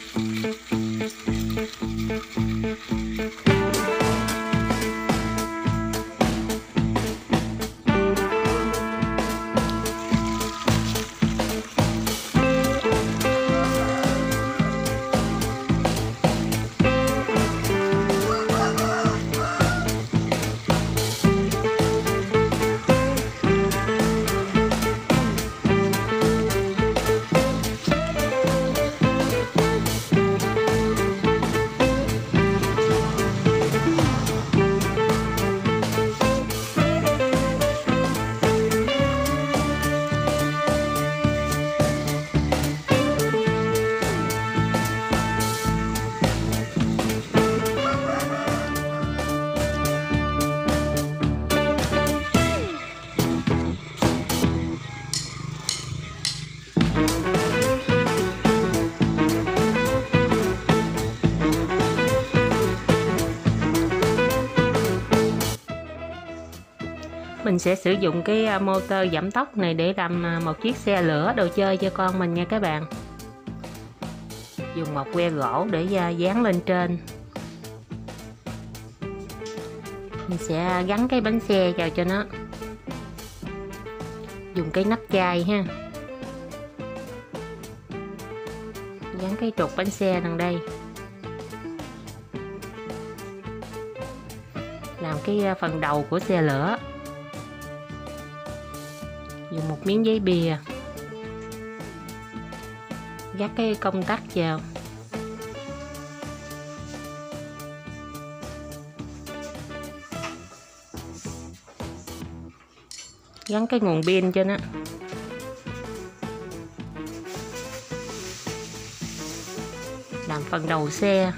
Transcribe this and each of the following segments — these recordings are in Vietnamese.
Mình sẽ sử dụng cái motor giảm tốc này để làm một chiếc xe lửa đồ chơi cho con mình nha các bạn. Dùng một que gỗ để dán lên trên. Mình sẽ gắn cái bánh xe vào cho nó. Dùng cái nắp chai ha. Gắn cái trục bánh xe đằng đây. Làm cái phần đầu của xe lửa. Dùng một miếng giấy bìa. Gác cái công tắc vào. Gắn cái nguồn pin cho nó. Làm phần đầu xe.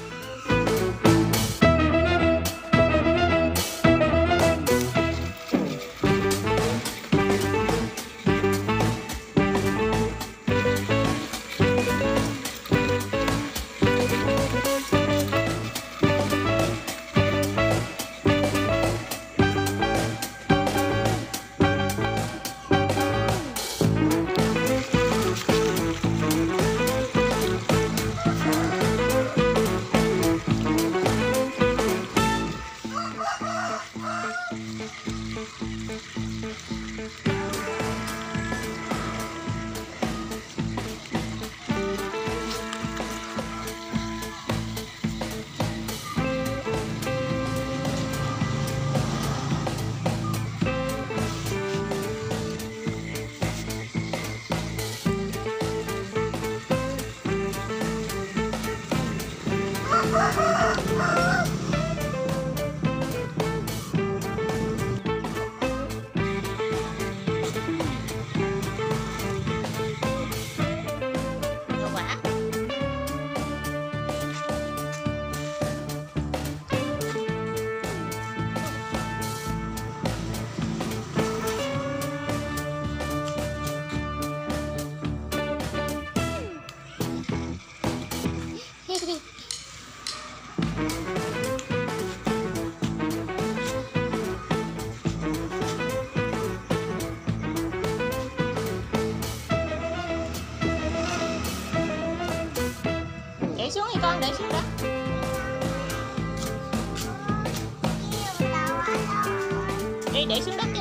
Để xuống đi con, để xuống đó. Đi để xuống đất.